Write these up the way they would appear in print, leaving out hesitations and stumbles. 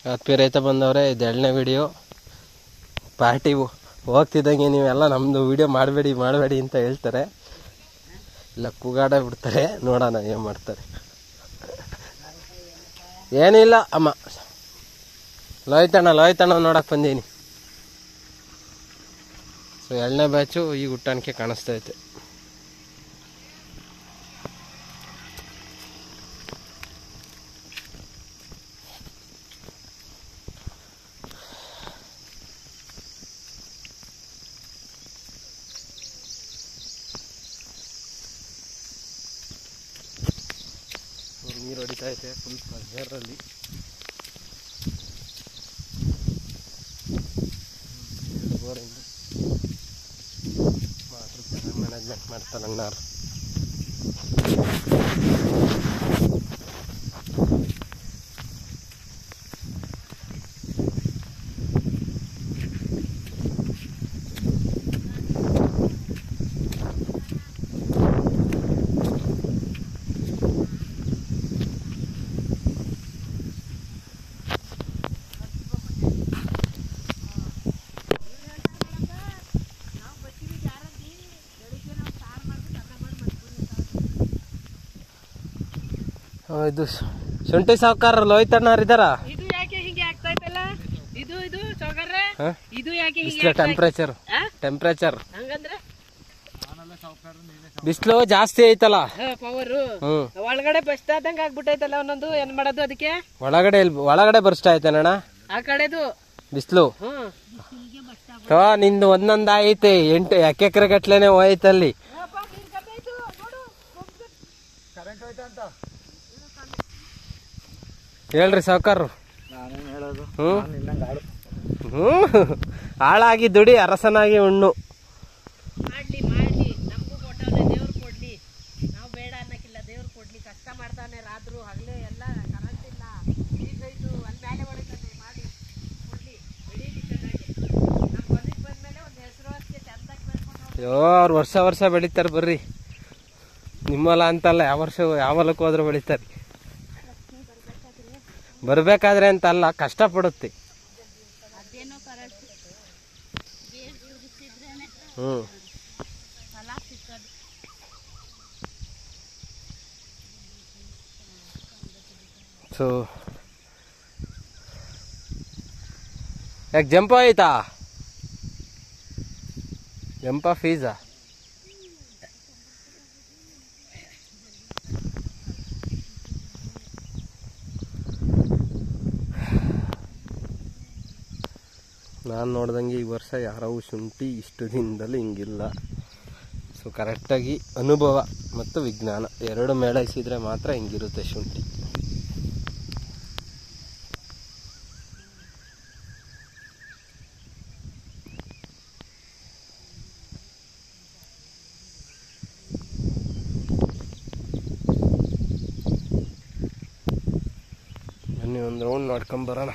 ಆತ್ಮೀಯ ರೈತ ಬಂದವ್ರೆ, ಇದು 2ನೇ ವಿಡಿಯೋ. ಪಾರ್ಟಿ ಹೋಗ್ತಿದ್ದಂಗೆ ನೀವೆಲ್ಲ ನಮ್ಮದು ವಿಡಿಯೋ ಮಾಡಬೇಡಿ ಅಂತ ಹೇಳ್ತಾರೆ, ಇಲ್ಲ ಕೂಗಾಡ ಬಿಡ್ತಾರೆ. ನೋಡೋಣ ಏನು ಮಾಡ್ತಾರೆ. ಏನಿಲ್ಲ ಅಮ್ಮ, ಲೋಯ್ತಣ್ಣ ನೋಡಕ್ಕೆ ಬಂದೀನಿ. ಸೊ 2ನೇ ಬ್ಯಾಚು ಈಗ ಹುಟ್ಟಾಣಿಕೆ ಕಾಣಿಸ್ತೈತೆ. ನೀರು ಹೊಡಿತಾ ಐತೆ ಫುಲ್ ಪ್ರೆಷರಲ್ಲಿ. ಬೋರಿಂಗ್ ವಾಟ್ರ್ ಚೆನ್ನಾಗಿ ಮ್ಯಾನೇಜ್ಮೆಂಟ್ ಮಾಡ್ತಾರೆ ಅಣ್ಣಾರು. ಇದು ಶುಂಠಿ ಸಾವುಕಾರ ಲೋಯ್ತಣ್ಣವ್ರು ಇದಾರ. ಟೆಂಪರೇಚರ್ ಬಿಸಿಲು ಜಾಸ್ತಿ ಐತಲ್ಲ, ಒಳಗಡೆ ಬರ್ಸ್ಟ್ ಆದಂಗ ಆಗ್ಬಿಟ್ಟೈತಲ್ಲ ಒಂದೊಂದು. ಏನ್ ಮಾಡೋದು ಅದಕ್ಕೆ? ಒಳಗಡೆ ಬರ್ಸ್ಟ್ ಆಯ್ತಾನಣ್ಣ ಆ ಕಡೆದು ಬಿಸಿಲು. ನಿಂದು ಒಂದೊಂದ್ ಐತೆ 8 ಎಕರೆ ಗಟ್ಲೆನೆ ಹೋಯ್ತಲ್ಲಿ. ಹೇಳ್ರಿ ಸಾವುಕಾರರು. ಹಾಳಾಗಿ ದುಡಿ, ಅರಸನಾಗಿ ಉಣ್ಣು. ಮಾಡ್ಲಿ ನಮಗೂ ಕೊಟ್ಟವ್ರೆ, ದೇವ್ರು ಕೊಡ್ಲಿ. ನಾವು ಬೇಡ ಅನ್ನಕ್ಕಿಲ್ಲ, ದೇವ್ರು ಕೊಡ್ಲಿ. ಕಷ್ಟ ಮಾಡ್ತಾನೆ ರಾತ್ರು ಹಗಲು ಎಲ್ಲ. ಕರೆಂಟ್ ಇಲ್ಲ, ಇದು ಒಂದ್ ಮೇಲೆ ಹೊಡಿತಾನೆ ಮಾಡಿ ಕೊಡ್ಲಿ, ಬೆಳೀಲಿ ಚೆನ್ನಾಗಿ. ನಮ್ ಹೊಲಿಗೆ ಬಂದ್ಮೇಲೆ ಒಂದ್ ಹೆಸರು ಅಷ್ಟೇ ಚಂದಾಗಿ ಬೆಳ್ಕೊಂಡು. ಅವ್ರು ವರ್ಷ ಬೆಳಿತಾರೆ ಬರ್ರಿ. ನಿಮ್ಮಲ್ಲ ಅಂತಲ್ಲ, ಯಾವ ಹೊಲಕ್ಕೆ ಹೋದ್ರು ಬೆಳಿತಾರೆ. ಬರ್ಬೇಕಾದ್ರೆ ಅಂತ ಅಲ್ಲ, ಕಷ್ಟ ಪಡುತ್ತೆ. ಸೊ ಯಾಕೆ ಜಂಪ್ ಆಯ್ತಾ? ಜಂಪ ಫೀಸಾ? ನಾನು ನೋಡ್ದಂಗೆ ಈ ವರ್ಷ ಯಾರವು ಶುಂಠಿ ಇಷ್ಟು ದಿನದಲ್ಲಿ ಹಿಂಗಿಲ್ಲ. ಸೊ ಕರೆಕ್ಟಾಗಿ ಅನುಭವ ಮತ್ತು ವಿಜ್ಞಾನ 2 ಮೇಳೈಸಿದ್ರೆ ಮಾತ್ರ ಹಿಂಗಿರುತ್ತೆ ಶುಂಠಿ. ಬನ್ನಿ ಒಂದು ರೌಂಡ್ ನೋಡ್ಕೊಂಬರೋಣ.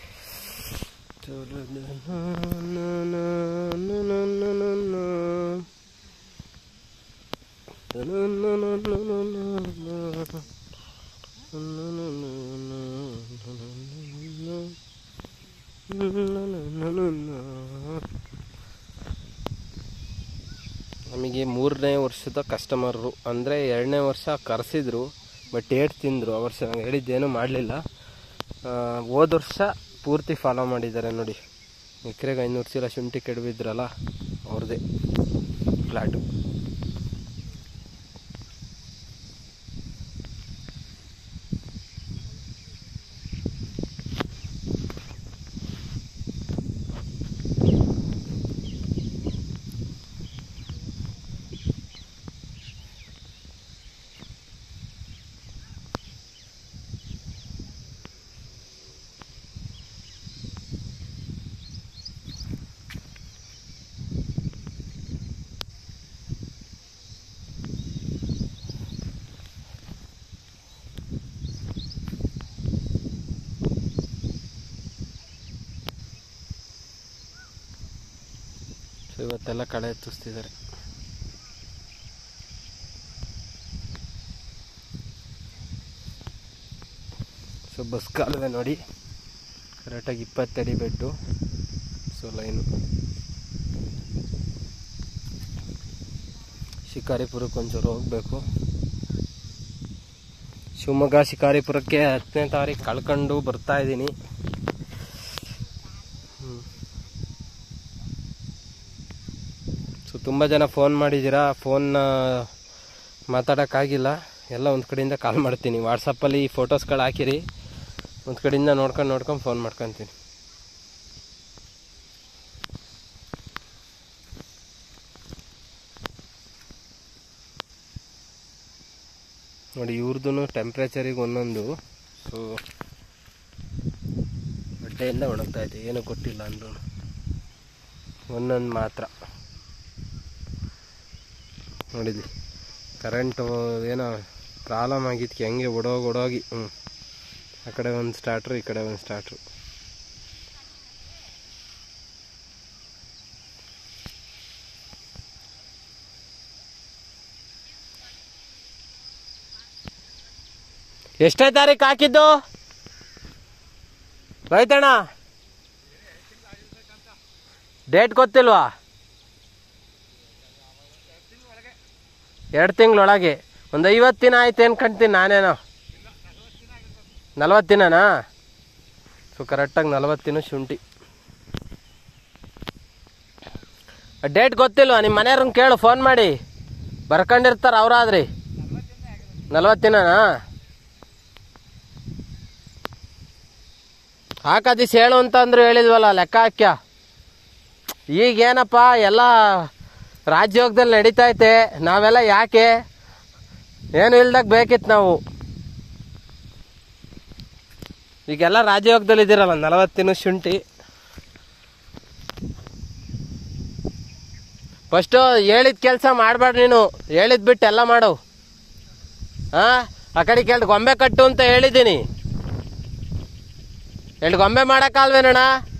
ನಮಗೆ 3ನೇ ವರ್ಷದ ಕಸ್ಟಮರು, ಅಂದರೆ 2ನೇ ವರ್ಷ ಕರೆಸಿದ್ರು, ಬಟ್ ಏಟ್ ತಿಂದರು. ಆ ವರ್ಷ ನಂಗೆ ಹೇಳಿದ್ದೇನು ಮಾಡಲಿಲ್ಲ. ಹೋದ ವರ್ಷ ಪೂರ್ತಿ ಫಾಲೋ ಮಾಡಿದ್ದಾರೆ ನೋಡಿ. ಎಕರೆಗೆ 500 ಚೀಲ ಶುಂಠಿ ಕೆಡವಿದ್ರಲ್ಲ, ಅವ್ರದ್ದೇ ಫ್ಲ್ಯಾಟು. ಸೊ ಇವತ್ತೆಲ್ಲ ಕಳೆ ಎತ್ತಿಸ್ತಿದ್ದಾರೆ. ಸೊ ಬಸ್ ಕಾಲುವೆ ನೋಡಿ, ಕರೆಕ್ಟಾಗಿ 20 ಅಡಿ ಬೆಡ್ಡು. ಸೊ ಲೈನು ಶಿಕಾರಿಪುರಕ್ಕೆ ಒಂಚೂರು ಹೋಗಬೇಕು. ಶಿವಮೊಗ್ಗ ಶಿಕಾರಿಪುರಕ್ಕೆ 10ನೇ ತಾರೀಕು ಕಳ್ಕೊಂಡು ಬರ್ತಾ ಇದ್ದೀನಿ. ಸೊ ತುಂಬ ಜನ ಫೋನ್ ಮಾಡಿದ್ದೀರಾ, ಫೋನ್ ಮಾತಾಡೋಕ್ಕಾಗಿಲ್ಲ. ಎಲ್ಲ ಒಂದು ಕಡೆಯಿಂದ ಕಾಲ್ ಮಾಡ್ತೀನಿ. ವಾಟ್ಸಪ್ಪಲ್ಲಿ ಫೋಟೋಸ್ಗಳು ಹಾಕಿರಿ, ಒಂದು ಕಡೆಯಿಂದ ನೋಡ್ಕೊಂಡು ಫೋನ್ ಮಾಡ್ಕೊತೀನಿ. ನೋಡಿ ಇವ್ರದ್ದು ಟೆಂಪ್ರೇಚರಿಗೆ ಒಂದೊಂದು. ಸೊ ಬಟ್ಟೆಯಿಂದ ಒಣಗ್ತಾ ಇದೆ, ಏನೂ ಕೊಟ್ಟಿಲ್ಲ ಅಂದ್ರೂ ಒಂದೊಂದು ಮಾತ್ರ. ನೋಡಿದ್ವಿ ಕರೆಂಟು ಏನೋ ಪ್ರಾಬ್ಲಮ್ ಆಗಿದ್ದಕ್ಕೆ ಹೆಂಗೆ ಓಡೋಗಿ ಆ ಕಡೆ ಒಂದು ಸ್ಟಾರ್ಟ್ರು, ಈ ಕಡೆ ಒಂದು ಸ್ಟಾರ್ಟ್ರು. ಎಷ್ಟೇ ತಾರೀಕು ಹಾಕಿದ್ದು ರೈತಣ್ಣ? ಡೇಟ್ ಗೊತ್ತಿಲ್ವಾ? 2 ತಿಂಗಳೊಳಗೆ. ಒಂದು 50 ದಿನ ಆಯ್ತು ಅನ್ಕೊಂತೀನಿ ನಾನೇನೋ. 40 ದಿನನಾ? ಸೊ ಕರೆಕ್ಟಾಗಿ 40 ದಿನ ಶುಂಠಿ. ಡೇಟ್ ಗೊತ್ತಿಲ್ವಾ? ನಿಮ್ಮ ಮನೆಯವ್ರನ್ನ ಕೇಳು, ಫೋನ್ ಮಾಡಿ ಬರ್ಕೊಂಡಿರ್ತಾರೆ ಅವರಾದ್ರಿ. 40 ದಿನನಾ? ಹಾಕದಿಸ್ ಹೇಳು ಅಂತಂದ್ರು ಹೇಳಿದ್ವಲ್ಲ, ಲೆಕ್ಕ ಹಾಕ್ಯ. ಈಗೇನಪ್ಪ ಎಲ್ಲ ರಾಜ್ಯೋಗದಲ್ಲಿ ನಡೀತೈತೆ, ನಾವೆಲ್ಲ ಯಾಕೆ ಏನು ಇಲ್ದಾಗ ಬೇಕಿತ್ತು ನಾವು. ಈಗೆಲ್ಲ ರಾಜ್ಯೋಗದಲ್ಲಿ ಇದ್ದೀರಲ್ಲ, 40 ದಿನ ಶುಂಠಿ. ಫಸ್ಟು ಹೇಳಿದ ಕೆಲಸ ಮಾಡಬೇಡ ನೀನು, ಹೇಳಿದ್ ಬಿಟ್ಟು ಎಲ್ಲ ಮಾಡು. ಆ ಕಡೆ ಕೇಳಿ ಗೊಂಬೆ ಕಟ್ಟು ಅಂತ ಹೇಳಿದ್ದೀನಿ. 2 ಗೊಂಬೆ ಮಾಡೋಕ್ಕಲ್ವೇನಣ್ಣ?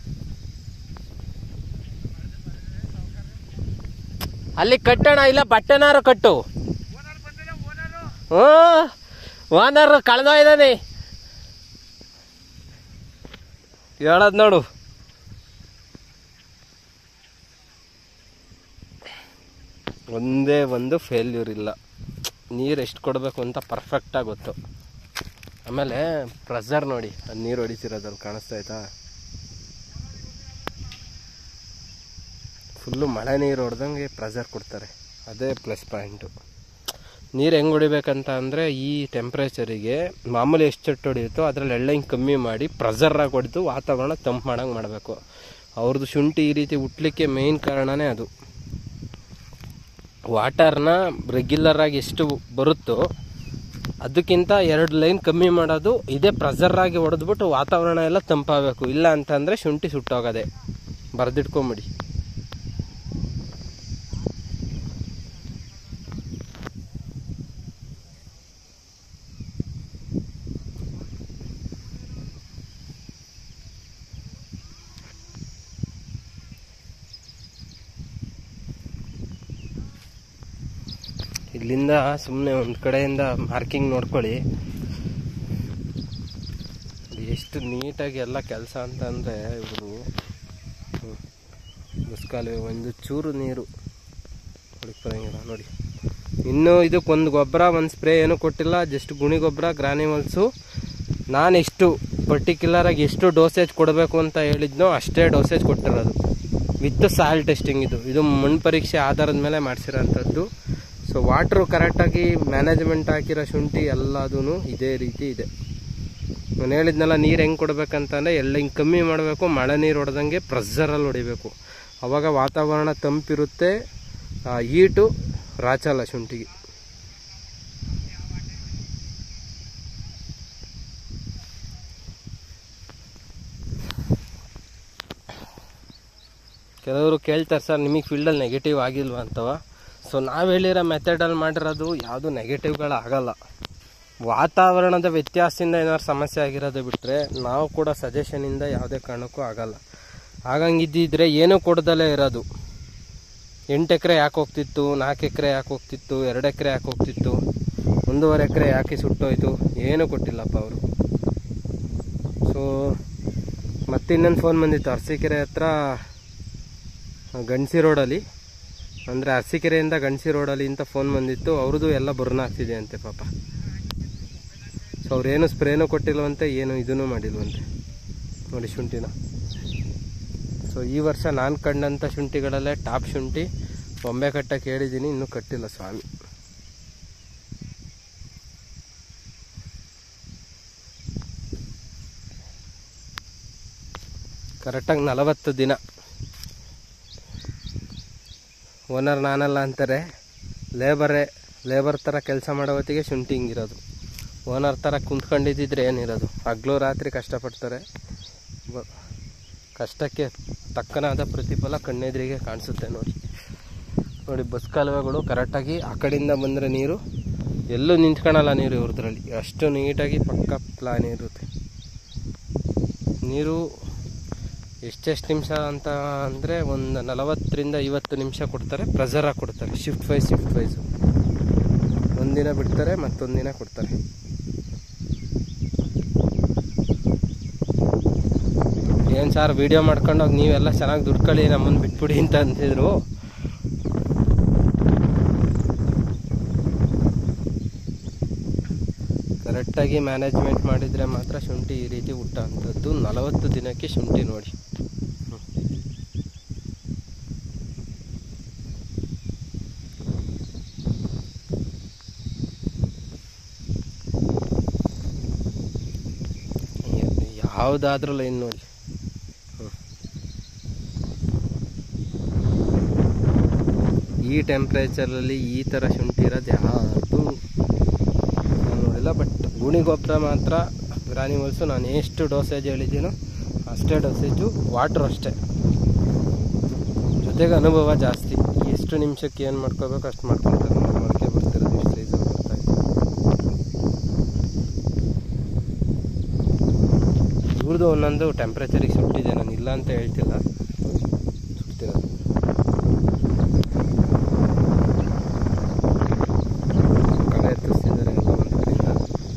ಅಲ್ಲಿ ಕಟ್ಟೋಣ, ಇಲ್ಲ ಬಟ್ಟೆನಾರು ಕಟ್ಟು. ಓನರ್ ಕಳೆದೋಯ್ದಾನೆ ಹೇಳದ್ ನೋಡು. ಒಂದೇ ಒಂದು ಫೇಲ್ಯೂರ್ ಇಲ್ಲ. ನೀರು ಎಷ್ಟು ಕೊಡಬೇಕು ಅಂತ ಪರ್ಫೆಕ್ಟಾಗಿ ಗೊತ್ತು. ಆಮೇಲೆ ಪ್ರೆಷರ್ ನೋಡಿ, ಅದು ನೀರು ಹೊಡಿತಿರೋದಲ್ಲಿ ಕಾಣಿಸ್ತಾಯ್ತಾ? ಫುಲ್ಲು ಮಳೆ ನೀರು ಹೊಡೆದಂಗೆ ಪ್ರೆಷರ್ ಕೊಡ್ತಾರೆ, ಅದೇ ಪ್ಲಸ್ ಪಾಯಿಂಟು. ನೀರು ಹೆಂಗೆ ಹೊಡಿಬೇಕಂತ ಅಂದರೆ, ಈ ಟೆಂಪ್ರೇಚರಿಗೆ ಮಾಮೂಲಿ ಎಷ್ಟು ಚಟ್ಟು ಹೊಡಿಯುತ್ತೋ ಅದರಲ್ಲಿ ಎಳ್ಳ ಹಿಂಗೆ ಕಮ್ಮಿ ಮಾಡಿ ಪ್ರೆಷರಾಗಿ ಹೊಡೆದು ವಾತಾವರಣ ತಂಪು ಮಾಡೋಂಗೆ ಮಾಡಬೇಕು. ಅವ್ರದ್ದು ಶುಂಠಿ ಈ ರೀತಿ ಹುಟ್ಲಿಕ್ಕೆ ಮೇಯ್ನ್ ಕಾರಣನೇ ಅದು. ವಾಟರ್ನ ರೆಗ್ಯುಲರಾಗಿ ಎಷ್ಟು ಬರುತ್ತೋ ಅದಕ್ಕಿಂತ 2 ಲೈನ್ ಕಮ್ಮಿ ಮಾಡೋದು. ಇದೇ ಪ್ರೆಷರಾಗಿ ಹೊಡೆದ್ಬಿಟ್ಟು ವಾತಾವರಣ ಎಲ್ಲ ತಂಪಾಗಬೇಕು. ಇಲ್ಲ ಅಂತಂದರೆ ಶುಂಠಿ ಸುಟ್ಟೋಗೋದೆ. ಬರೆದಿಟ್ಕೊಂಬಿಡಿ. ಇಲ್ಲಿಂದ ಸುಮ್ಮನೆ ಒಂದು ಕಡೆಯಿಂದ ಮಾರ್ಕಿಂಗ್ ನೋಡ್ಕೊಳ್ಳಿ, ಎಷ್ಟು ನೀಟಾಗಿ ಎಲ್ಲ ಕೆಲಸ ಅಂತಂದರೆ. ಇವರು ಮುಸ್ಕಾಲುವೆ ಒಂದು ಚೂರು ನೀರು ಹೊಡಿಪರಂಗಿಲ್ಲ ನೋಡಿ. ಇನ್ನೂ ಇದಕ್ಕೊಂದು ಗೊಬ್ಬರ, ಒಂದು ಸ್ಪ್ರೇ ಏನೂ ಕೊಟ್ಟಿಲ್ಲ. ಜಸ್ಟ್ ಗುಣಿ ಗೊಬ್ಬರ, ಗ್ರಾನ್ಯುವಲ್ಸು. ನಾನು ಎಷ್ಟು ಪರ್ಟಿಕ್ಯುಲರಾಗಿ ಎಷ್ಟು ಡೋಸೇಜ್ ಕೊಡಬೇಕು ಅಂತ ಹೇಳಿದ್ನೋ ಅಷ್ಟೇ ಡೋಸೇಜ್ ಕೊಟ್ಟಿರೋದು, ವಿತ್ ಸಾಯಿಲ್ ಟೆಸ್ಟಿಂಗ್. ಇದು ಮಣ್ಣು ಪರೀಕ್ಷೆ ಆಧಾರದ ಮೇಲೆ ಮಾಡಿಸಿರೋಂಥದ್ದು. ಸೊ ವಾಟ್ರು ಕರೆಕ್ಟಾಗಿ ಮ್ಯಾನೇಜ್ಮೆಂಟ್ ಹಾಕಿರೋ ಶುಂಠಿ ಎಲ್ಲದೂ ಇದೇ ರೀತಿ ಇದೆ. ನಾನು ಹೇಳಿದ್ನಲ್ಲ, ನೀರು ಹೆಂಗೆ ಕೊಡ್ಬೇಕಂತಂದರೆ ಎಲ್ಲ ಹಿಂಗೆ ಕಮ್ಮಿ ಮಾಡಬೇಕು, ಮಳೆ ನೀರು ಹೊಡೆದಂಗೆ ಪ್ರೆಷರಲ್ಲಿ ಹೊಡಿಬೇಕು. ಆವಾಗ ವಾತಾವರಣ ತಂಪಿರುತ್ತೆ, ಹೀಟು ರಾಚಲ್ಲ ಶುಂಠಿಗೆ. ಕೆಲವರು ಕೇಳ್ತಾರೆ, ಸರ್ ನಿಮಗೆ ಫೀಲ್ಡಲ್ಲಿ ನೆಗೆಟಿವ್ ಆಗಿಲ್ವಾ ಅಂತವ. ಸೊ ನಾವು ಹೇಳಿರೋ ಮೆಥಡಲ್ಲಿ ಮಾಡಿರೋದು ಯಾವುದು ನೆಗೆಟಿವ್ಗಳಾಗಲ್ಲ. ವಾತಾವರಣದ ವ್ಯತ್ಯಾಸದಿಂದ ಏನಾದ್ರು ಸಮಸ್ಯೆ ಆಗಿರೋದು ಬಿಟ್ಟರೆ ನಾವು ಕೂಡ ಸಜೆಷನಿಂದ ಯಾವುದೇ ಕಾರಣಕ್ಕೂ ಆಗಲ್ಲ. ಹಾಗಂಗಿದ್ದಿದ್ರೆ ಏನೂ ಕೊಡ್ದಲೇ ಇರೋದು. 8 ಎಕರೆ ಯಾಕೆ ಹೋಗ್ತಿತ್ತು, 4 ಎಕರೆ ಯಾಕೆ ಹೋಗ್ತಿತ್ತು, 2 ಎಕರೆ ಯಾಕೆ ಹೋಗ್ತಿತ್ತು, 1.5 ಎಕರೆ ಯಾಕೆ ಸುಟ್ಟೋಯ್ತು, ಏನೂ ಕೊಟ್ಟಿಲ್ಲಪ್ಪ ಅವರು. ಸೊ ಮತ್ತು ಇನ್ನೊಂದು ಫೋನ್ ಬಂದಿತ್ತು ಅರಸೀಕೆರೆ ಹತ್ರ ಗಣಸಿ ರೋಡಲ್ಲಿ, ಅಂದರೆ ಅರಸೀಕೆರೆಯಿಂದ ಗಣಸಿ ರೋಡಲ್ಲಿ ಅಂತ ಫೋನ್ ಬಂದಿತ್ತು. ಅವ್ರದ್ದು ಎಲ್ಲ ಬರ್ನ್ ಆಗ್ತಿದೆ ಅಂತೆ ಪಾಪ. ಸೊ ಅವ್ರೇನು ಸ್ಪ್ರೇನೂ ಕೊಟ್ಟಿಲ್ವಂತೆ, ಏನು ಇದೂ ಮಾಡಿಲ್ವಂತೆ ನೋಡಿ ಶುಂಠಿನ. ಸೊ ಈ ವರ್ಷ ನಾನು ಕಂಡಂಥ ಶುಂಠಿಗಳಲ್ಲೇ ಟಾಪ್ ಶುಂಠಿ. ಬೊಂಬೆ ಕಟ್ಟಕ್ಕೆ ಹೇಳಿದ್ದೀನಿ, ಇನ್ನೂ ಕಟ್ಟಿಲ್ಲ ಸ್ವಾಮಿ. ಕರೆಕ್ಟಾಗಿ 40 ದಿನ. ಓನರ್ ನಾನಲ್ಲ ಅಂತಾರೆ, ಲೇಬರ್ ಥರ ಕೆಲಸ ಮಾಡೋ ಹೊತ್ತಿಗೆ ಶುಂಠಿ ಹಿಂಗಿರೋದು. ಓನರ್ ಥರ ಕುಂತ್ಕೊಂಡಿದ್ದಿದ್ರೆ ಏನಿರೋದು, ಹಗಲು ರಾತ್ರಿ ಕಷ್ಟಪಡ್ತಾರೆ. ಕಷ್ಟಕ್ಕೆ ತಕ್ಕನಾದ ಪ್ರತಿಫಲ ಕಣ್ಣೆದುರಿಗೆ ಕಾಣಿಸುತ್ತೆ ನೋಡಿ. ಬಸ್ ಕಾಲುವೆಗಳು ಕರೆಕ್ಟಾಗಿ ಆ ಕಡೆಯಿಂದ ಬಂದರೆ ನೀರು ಎಲ್ಲೂ ನಿಂತ್ಕೊಳ್ಳಲ್ಲ, ನೀರು ಇವ್ರದ್ರಲ್ಲಿ ಅಷ್ಟು ನೀಟಾಗಿ ಪಕ್ಕ ಪ್ಲಾನ್ ಇರುತ್ತೆ. ನೀರು ಎಷ್ಟೆಷ್ಟು ನಿಮಿಷ ಅಂತ ಅಂದರೆ ಒಂದು 40ರಿಂದ 50 ನಿಮಿಷ ಕೊಡ್ತಾರೆ, ಪ್ರೆಷರಾಗಿ ಕೊಡ್ತಾರೆ. ಶಿಫ್ಟ್ ವೈಸು ಒಂದಿನ ಬಿಡ್ತಾರೆ, ಮತ್ತೊಂದಿನ ಕೊಡ್ತಾರೆ. ಏನು ಸಾರ್ ವಿಡಿಯೋ ಮಾಡ್ಕೊಂಡೋಗಿ ನೀವೆಲ್ಲ ಚೆನ್ನಾಗಿ ದುಡ್ಕೊಳ್ಳಿ, ನಮ್ಮನ್ನು ಬಿಟ್ಬಿಡಿ ಅಂತ ಅಂತಿದ್ರು. ಕರೆಕ್ಟಾಗಿ ಮ್ಯಾನೇಜ್ಮೆಂಟ್ ಮಾಡಿದರೆ ಮಾತ್ರ ಶುಂಠಿ ಈ ರೀತಿ ಹುಟ್ಟ ಅಂಥದ್ದು. 40 ದಿನಕ್ಕೆ ಶುಂಠಿ ನೋಡಿ. ಯಾವುದಾದ್ರೂ ಲೈನ್ ನೋಡಿ. ಈ ಟೆಂಪ್ರೇಚರಲ್ಲಿ ಈ ಥರ ಶುಂಠಿ ಇರೋದು ಯಾವುದು ನೋಡಿಲ್ಲ. ಬಟ್ ಗುಣಿ ಗೊಬ್ಬರ ಮಾತ್ರ ಗ್ರಾನ್ಯುವಲ್ಸು ನಾನು ಎಷ್ಟು ಡೋಸೇಜ್ ಹೇಳಿದ್ದೀನೋ ಅಷ್ಟೇ ಡೋಸೇಜು, ವಾಟ್ರು ಅಷ್ಟೇ. ಜೊತೆಗೆ ಅನುಭವ ಜಾಸ್ತಿ, ಎಷ್ಟು ನಿಮಿಷಕ್ಕೆ ಏನು ಮಾಡ್ಕೋಬೇಕು ಅಷ್ಟು ಮಾಡ್ಕೊತಾರೆ. ಮೊಳಕೆ ಬರ್ತಿರೋದು ಇಷ್ಟು ಸೈಜಲ್ಲಿ ಬರ್ತಾಯಿತ್ತು. ಇವ್ರದ್ದು ಒಂದೊಂದು ಟೆಂಪ್ರೇಚರಿಗೆ ಸುಟ್ಟಿದೆ, ನಾನು ಇಲ್ಲ ಅಂತ ಹೇಳ್ತಿಲ್ಲ, ಸುಡ್ತಿರೋದು. ಕಳೆ ಎತ್ತಿಸ್ತಿದ್ದಾರೆ ಎಲ್ಲ ಒಂದು ಕಡೆಯಿಂದ.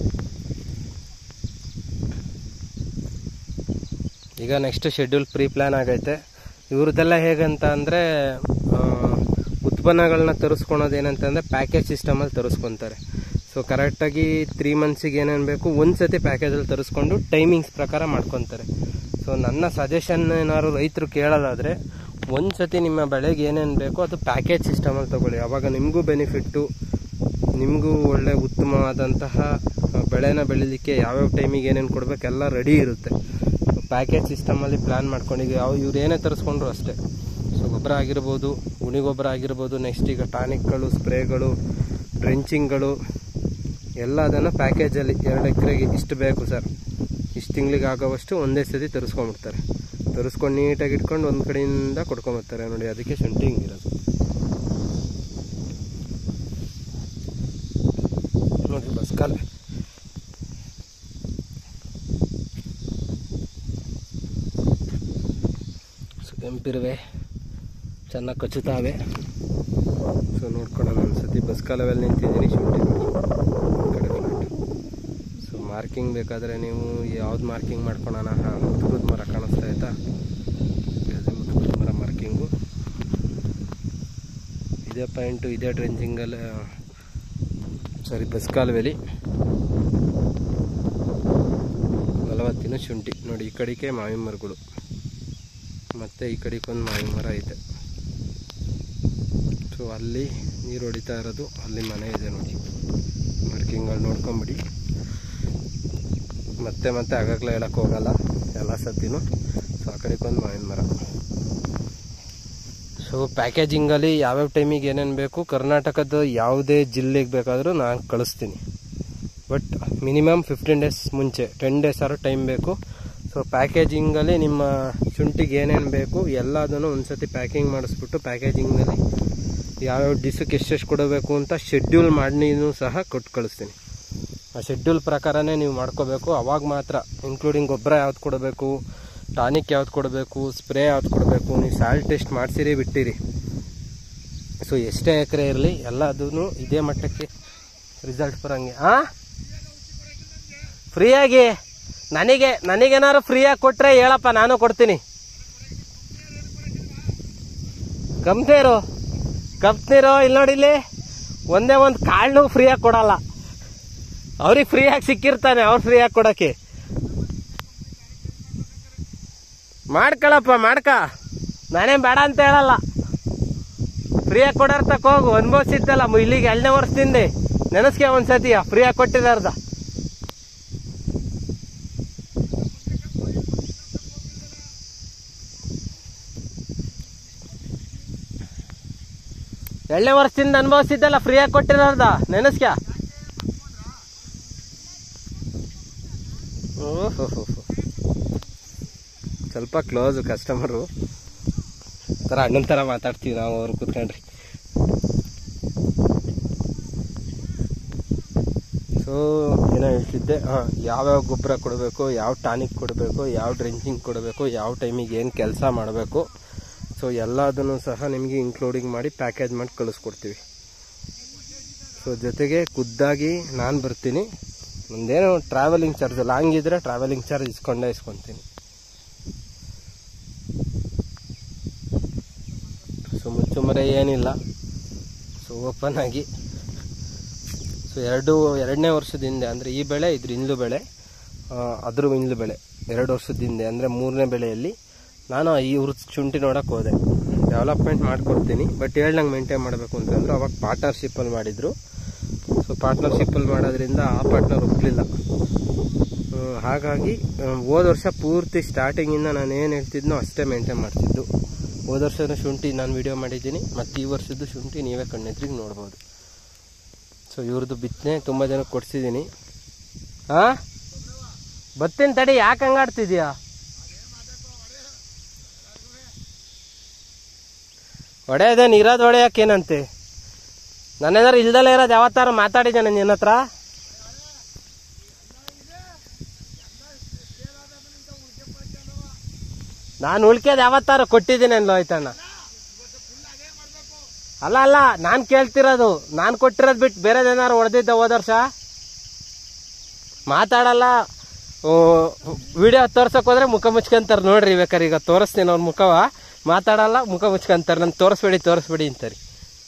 ಈಗ ನೆಕ್ಸ್ಟ್ ಶೆಡ್ಯೂಲ್ ಪ್ರೀ ಪ್ಲ್ಯಾನ್ ಆಗೈತೆ ಇವ್ರದ್ದೆಲ್ಲ. ಹೇಗಂತ ಅಂದರೆ ಉತ್ಪನ್ನಗಳನ್ನ ತರಿಸ್ಕೊಳೋದು ಏನಂತಂದರೆ ಪ್ಯಾಕೇಜ್ ಸಿಸ್ಟಮಲ್ಲಿ ತರಿಸ್ಕೊತಾರೆ. ಸೊ ಕರೆಕ್ಟಾಗಿ 3 ಮಂತ್ಸಿಗೆ ಏನೇನು ಬೇಕು ಒಂದು ಸತಿ ಪ್ಯಾಕೇಜಲ್ಲಿ ತರಿಸ್ಕೊಂಡು ಟೈಮಿಂಗ್ಸ್ ಪ್ರಕಾರ ಮಾಡ್ಕೊತಾರೆ. ಸೊ ನನ್ನ ಸಜೆಷನ್ ಏನಾದ್ರು ರೈತರು ಕೇಳೋದಾದರೆ ಒಂದು ಸತಿ ನಿಮ್ಮ ಬೆಳೆಗೆ ಏನೇನು ಬೇಕೋ ಅದು ಪ್ಯಾಕೇಜ್ ಸಿಸ್ಟಮಲ್ಲಿ ತೊಗೊಳ್ಳಿ. ಆವಾಗ ನಿಮಗೂ ಬೆನಿಫಿಟ್ಟು, ನಿಮಗೂ ಒಳ್ಳೆ ಉತ್ತಮವಾದಂತಹ ಬೆಳೆನ ಬೆಳೀಲಿಕ್ಕೆ ಯಾವ್ಯಾವ ಟೈಮಿಗೆ ಏನೇನು ಕೊಡಬೇಕೆಲ್ಲ ರೆಡಿ ಇರುತ್ತೆ. ಪ್ಯಾಕೇಜ್ ಸಿಸ್ಟಮಲ್ಲಿ ಪ್ಲ್ಯಾನ್ ಮಾಡ್ಕೊಂಡು ಈಗ ಇವ್ರು ಏನೇ ತರಿಸ್ಕೊಂಡ್ರು ಅಷ್ಟೇ. ಸೊ ಗೊಬ್ಬರ ಆಗಿರ್ಬೋದು, ಉಣಿ ಗೊಬ್ಬರ ಆಗಿರ್ಬೋದು, ನೆಕ್ಸ್ಟ್ ಈಗ ಟಾನಿಕ್ಗಳು, ಸ್ಪ್ರೇಗಳು, ಡ್ರೆಂಚಿಂಗ್ಗಳು ಎಲ್ಲ ಅದನ್ನು ಪ್ಯಾಕೇಜಲ್ಲಿ 2 ಎಕರೆಗೆ ಇಷ್ಟು ಬೇಕು ಸರ್, ಇಷ್ಟು ತಿಂಗಳಿಗೆ ಆಗೋವಷ್ಟು ಒಂದೇ ಸತಿ ತರಿಸ್ಕೊಂಡ್ಬಿಡ್ತಾರೆ. ತರಿಸ್ಕೊಂಡು ನೀಟಾಗಿ ಇಟ್ಕೊಂಡು ಒಂದು ಕಡೆಯಿಂದ ಕೊಡ್ಕೊಂಬರ್ತಾರೆ ನೋಡಿ. ಅದಕ್ಕೆ ಶುಂಠಿ ಹಿಂಗಿರೋದು ನೋಡಿ. ಬಸ್ ಕಾಲುವೆ ಕೆಂಪಿರುವೆ ಚೆನ್ನಾಗಿ ಕಚ್ಚುತ್ತಾವೆ. ಸೊ ನೋಡ್ಕೊಳ್ಳೋಣ ಒಂದ್ಸತಿ. ಬಸ್ ಕಾಲುವೆಲ್ಲಿ ನಿಂತಿದ್ದೀನಿ, ಶುಂಠಿ ಕಡೆ ಫ್ಲಾಟ್. ಸೊ ಮಾರ್ಕಿಂಗ್ ಬೇಕಾದರೆ ನೀವು ಯಾವ್ದು ಮಾರ್ಕಿಂಗ್ ಮಾಡ್ಕೊಳೋಣ? ಮುತ್ಕುದ ಮರ ಕಾಣಿಸ್ತಾ ಆಯ್ತಾ? ಅದೇ ಮುತ್ಕುದ ಮರ ಮಾರ್ಕಿಂಗು. ಇದೇ ಪಾಯಿಂಟು, ಇದೇ ಡ್ರೆಂಚಿಂಗಲ್ಲಿ, ಸಾರಿ ಬಸ್ ಕಾಲುವೆಲಿ 40 ಶುಂಠಿ ನೋಡಿ. ಈ ಕಡೆಗೆ ಮಾವಿನ ಮರಗಳು, ಮತ್ತು ಈ ಕಡೆಗೊಂದು ಮಾವಿನ ಮರ ಐತೆ. ಸೊ ಅಲ್ಲಿ ನೀರು ಹೊಡಿತಾ ಇರೋದು, ಅಲ್ಲಿ ಮನೆ ಇದೆ ನೋಡಿ. ಮಾರ್ಕಿಂಗ್ಗಳು ನೋಡ್ಕೊಂಬಿಡಿ. ಮತ್ತೆ ಆಗಾಗಲೇ ಹೇಳಕ್ಕೆ ಹೋಗಲ್ಲ ಎಲ್ಲ ಸತಿನೂ. ಸೊ ಆ ಕಡೆಗೊಂದು ಮಾವಿನ ಮರ. ಸೊ ಪ್ಯಾಕೇಜಿಂಗಲ್ಲಿ ಯಾವ್ಯಾವ ಟೈಮಿಗೆ ಏನೇನು ಬೇಕು, ಕರ್ನಾಟಕದ ಯಾವುದೇ ಜಿಲ್ಲೆಗೆ ಬೇಕಾದರೂ ನಾನು ಕಳಿಸ್ತೀನಿ. ಬಟ್ ಮಿನಿಮಮ್ 15 ಡೇಸ್ ಮುಂಚೆ, 10 ಡೇಸ್ ಆದ್ರೂ ಟೈಮ್ ಬೇಕು. ಸೊ ಪ್ಯಾಕೇಜಿಂಗಲ್ಲಿ ನಿಮ್ಮ ಶುಂಠಿಗೆ ಏನೇನು ಬೇಕು ಎಲ್ಲದನ್ನು ಒಂದು ಸತಿ ಪ್ಯಾಕಿಂಗ್ ಮಾಡಿಸ್ಬಿಟ್ಟು ಪ್ಯಾಕೇಜಿಂಗಲ್ಲಿ ಯಾವ್ಯಾವ ದಿವಸಕ್ಕೆ ಎಷ್ಟೆಷ್ಟು ಕೊಡಬೇಕು ಅಂತ ಶೆಡ್ಯೂಲ್ ಮಾಡಿನೂ ಸಹ ಕೊಟ್ಟು ಕಳಿಸ್ತೀನಿ. ಆ ಶೆಡ್ಯೂಲ್ ಪ್ರಕಾರನೇ ನೀವು ಮಾಡ್ಕೋಬೇಕು. ಅವಾಗ ಮಾತ್ರ ಇನ್ಕ್ಲೂಡಿಂಗ್ ಗೊಬ್ಬರ ಯಾವ್ದು ಕೊಡಬೇಕು, ಟಾನಿಕ್ ಯಾವ್ದು ಕೊಡಬೇಕು, ಸ್ಪ್ರೇ ಯಾವ್ದು ಕೊಡಬೇಕು, ನೀವು ಸಾಲ್ಟ್ ಟೆಸ್ಟ್ ಮಾಡಿಸಿರಿ ಬಿಟ್ಟಿರಿ. ಸೊ ಎಷ್ಟೇ ಎಕರೆ ಇರಲಿ ಎಲ್ಲದೂ ಇದೇ ಮಟ್ಟಕ್ಕೆ ರಿಸಲ್ಟ್ ಬರೋಂಗೆ. ಫ್ರೀಯಾಗಿ ನನಗೇನಾದ್ರು ಫ್ರೀಯಾಗಿ ಕೊಟ್ರೆ ಹೇಳಪ್ಪ, ನಾನು ಕೊಡ್ತೀನಿ. ಕಂಪ್ನಿರು ಇಲ್ಲಿ ನೋಡಿ, ಇಲ್ಲಿ ಒಂದೇ ಒಂದು ಕಾಳನ್ನು ಫ್ರೀಯಾಗಿ ಕೊಡಲ್ಲ. ಅವ್ರಿಗೆ ಫ್ರೀಯಾಗಿ ಸಿಕ್ಕಿರ್ತಾನೆ, ಅವ್ರು ಫ್ರೀಯಾಗಿ ಕೊಡಕ್ಕೆ. ಮಾಡ್ಕೊಳಪ್ಪ, ನಾನೇನ್ ಬೇಡ ಅಂತ ಹೇಳಲ್ಲ. ಫ್ರೀಯಾಗಿ ಕೊಡೋರ್ತಕ್ಕ ಹೋಗು, ಅನ್ಭವಿಸಿದ್ದಲ್ಲ ಇಲ್ಲಿಗೆ 2ನೇ ವರ್ಷದಿಂದ. ನೆನಸ್ಕೆ ಒಂದ್ಸತಿ ಫ್ರೀಯಾಗಿ ಕೊಟ್ಟಿದಾರ್ದ. ಎರಡನೇ ವರ್ಷದಿಂದ ಅನುಭವಿಸಿದ್ದಲ್ಲ, ಫ್ರೀಯಾಗಿ ಕೊಟ್ಟಿರೋದ ನೆನಸ್ಕ್ಯಾ. ಓಹೋ, ಸ್ವಲ್ಪ ಕ್ಲೋಸ್ ಕಸ್ಟಮರು ಥರ ಅಣ್ಣನ ಥರ ಮಾತಾಡ್ತೀವಿ ನಾವು ಅವ್ರು ಕೂತ್ಕೊಂಡ್ರಿ. ಸೊ ಏನೋ ಹೇಳ್ತಿದ್ದೆ, ಯಾವ್ಯಾವ ಗೊಬ್ಬರ ಕೊಡಬೇಕು, ಯಾವ ಟಾನಿಕ್ ಕೊಡಬೇಕು, ಯಾವ ಡ್ರೆಂಚಿಂಗ್ ಕೊಡಬೇಕು, ಯಾವ ಟೈಮಿಗೆ ಏನು ಕೆಲಸ ಮಾಡಬೇಕು, ಸೊ ಎಲ್ಲದನ್ನು ಸಹ ನಿಮಗೆ ಇನ್ಕ್ಲೂಡಿಂಗ್ ಮಾಡಿ ಪ್ಯಾಕೇಜ್ ಮಾಡಿ ಕಳಿಸ್ಕೊಡ್ತೀವಿ. ಸೊ ಜೊತೆಗೆ ಖುದ್ದಾಗಿ ನಾನು ಬರ್ತೀನಿ. ನಂದೇನು ಟ್ರಾವೆಲಿಂಗ್ ಚಾರ್ಜ್ ಲಾಂಗ್ ಇದ್ರೆ ಟ್ರಾವೆಲಿಂಗ್ ಚಾರ್ಜ್ ಇಸ್ಕೊಂತೀನಿ. ಸೊ ಮುಚ್ಚುಮರೆ ಏನಿಲ್ಲ. ಸೊ ಓಪನ್ ಆಗಿ, ಸೊ ಎರಡನೇ ವರ್ಷದ ಹಿಂದೆ ಅಂದರೆ ಈ ಬೆಳೆ ಇದ್ರ ಹಿಂದ್ಲು ಬೆಳೆ, ಅದ್ರ ಹಿಂದ್ಲು ಬೆಳೆ 2 ವರ್ಷದ ಹಿಂದೆ ಅಂದರೆ 3ನೇ ಬೆಳೆಯಲ್ಲಿ ನಾನು ಇವ್ರ ಶುಂಠಿ ನೋಡಕ್ಕೆ ಹೋದೆ. ಡೆವಲಪ್ಮೆಂಟ್ ಮಾಡ್ಕೊಡ್ತೀನಿ, ಬಟ್ ಹೇಳ್ದಂಗೆ ಮೇಂಟೈನ್ ಮಾಡಬೇಕು ಅಂತಂದ್ರು. ಅವಾಗ ಪಾರ್ಟ್ನರ್ಶಿಪ್ಪಲ್ಲಿ ಮಾಡಿದ್ರು. ಸೊ ಪಾರ್ಟ್ನರ್ಶಿಪ್ಪಲ್ಲಿ ಮಾಡೋದ್ರಿಂದ ಆ ಪಾರ್ಟ್ನರ್ ಒಪ್ಪಲಿಲ್ಲ. ಹಾಗಾಗಿ ಹೋದ ವರ್ಷ ಪೂರ್ತಿ ಸ್ಟಾರ್ಟಿಂಗಿಂದ ನಾನು ಏನು ಹೇಳ್ತಿದ್ನೋ ಅಷ್ಟೇ ಮೇಂಟೈನ್ ಮಾಡ್ತಿದ್ದು. ಹೋದ ವರ್ಷದ ಶುಂಠಿ ನಾನು ವಿಡಿಯೋ ಮಾಡಿದ್ದೀನಿ, ಮತ್ತು ಈ ವರ್ಷದ್ದು ಶುಂಠಿ ನೀವೇ ಕಣ್ಣೆದ್ರಿಗೆ ನೋಡ್ಬೋದು. ಸೊ ಇವ್ರದ್ದು ಬಿತ್ತನೆ ತುಂಬ ಜನಕ್ಕೆ ಕೊಡ್ಸಿದ್ದೀನಿ. ಬರ್ತೀನಿ ತಡಿ, ಯಾಕೆ ಹಂಗಾಡ್ತಿದ್ಯಾ? ಹೊಡೆಯೋದೇನು ಇರೋದು ಹೊಡೆಯೋಕ್ಕೇನಂತೆ? ನನ್ನೇನಾರು ಇಲ್ದಲ್ಲೇ ಇರೋದು ಯಾವತ್ತಾರು ಮಾತಾಡಿದ್ದೇನೆ ನಿನ್ನ ಹತ್ರ? ನಾನು ಉಳ್ಕೆದು ಯಾವತ್ತಾರು ಕೊಟ್ಟಿದ್ದೀನಿ ಅನ್ಲೋ ಆಯ್ತಣ್ಣ. ಅಲ್ಲ ನಾನು ಕೇಳ್ತಿರೋದು, ನಾನು ಕೊಟ್ಟಿರೋದು ಬಿಟ್ಟು ಬೇರೆದೇನಾರು ಹೊಡೆದಿದ್ದ ಹೋದ ವರ್ಷ? ಮಾತಾಡಲ್ಲ. ವಿಡಿಯೋ ತೋರ್ಸಕ್ ಹೋದ್ರೆ ಮುಖ ಮುಚ್ಕೊಂತಾರೆ ನೋಡ್ರಿ. ಬೇಕಾರೆ ಈಗ ತೋರಿಸ್ತೀನಿ ಅವ್ರ ಮುಖವ. ಮಾತಾಡಲ್ಲ, ಮುಖ ಮುಚ್ಕೊಂತಾರೆ. ನನ್ ತೋರಿಸ್ಬೇಡಿ ಅಂತಾರೆ.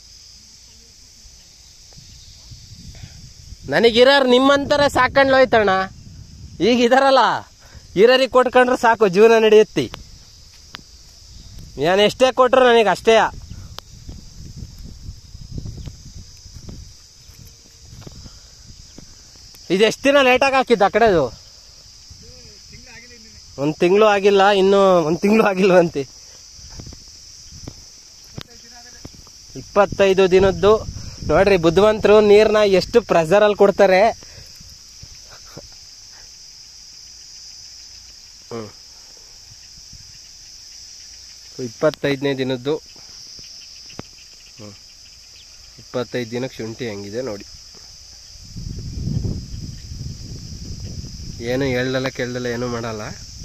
ನನಗಿರೋರು ನಿಮ್ಮಂತಾರೆ ಸಾಕೊಂಡ್ಲೋಯ್ತಣ್ಣ. ಈಗ ಇದಾರಲ್ಲ, ಇರೋರಿಗೆ ಕೊಟ್ಕೊಂಡ್ರೆ ಸಾಕು, ಜೀವನ ನಡೆಯುತ್ತಿ. ನಾನು ಎಷ್ಟೇ ಕೊಟ್ರು ನನಗೆ ಅಷ್ಟೇ. ಇದೆಷ್ಟು ದಿನ ಲೇಟಾಗಿ ಹಾಕಿದ್ದ ಆ ಕಡೆದು? 1 ತಿಂಗಳು ಆಗಿಲ್ಲ, ಇನ್ನು 1 ತಿಂಗಳು ಆಗಿಲ್ವಂತೆ. 25 ದಿನದ್ದು ನೋಡ್ರಿ. ಬುದ್ಧಿವಂತರು ನೀರ್ನ ಎಷ್ಟು ಪ್ರೆಷರ್ ಅಲ್ಲಿ ಕೊಡ್ತಾರೆ. 25ನೇ ದಿನದ್ದು 25 ದಿನಕ್ಕೆ ಶುಂಠಿ ಹೆಂಗಿದೆ ನೋಡಿ. ಏನು ಹೇಳ್ದಲ್ಲ ಕೇಳ್ದಲ್ಲ ಏನು ಮಾಡಲ್ಲ.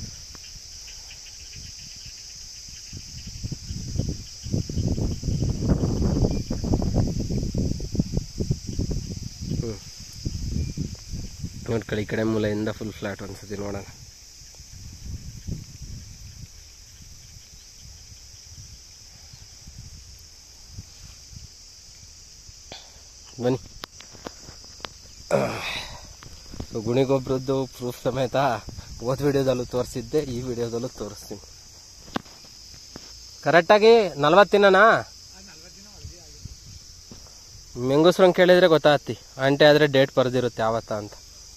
ನೋಡ್ಕೊಳ್ಳಿ, ಈ ಕಡೆ ಮೂಲೆಯಿಂದ ಫುಲ್ ಫ್ಲಾಟ್ ಅನ್ಸುತ್ತೆ. ನೋಡೋಣ ಬನ್ನಿ. ಗುಣಿಗೊಬ್ಬರದ್ದು ಪ್ರೂಫ್ ಸಮೇತ ಹೋದ ವಿಡಿಯೋದಲ್ಲೂ ತೋರಿಸಿದ್ದೆ, ಈ ವಿಡಿಯೋದಲ್ಲೂ ತೋರಿಸ್ತೀನಿ. ಕರೆಕ್ಟಾಗಿ 40 ದಿನನಾ? ಮೆಂಗೂಸ್ರಂಗೆ ಕೇಳಿದ್ರೆ ಗೊತ್ತಾಗ್ತಿ. ಆಂಟಿ ಆದ್ರೆ ಡೇಟ್ ಬರ್ದಿರುತ್ತೆ ಯಾವತ್ತ ಅಂತ.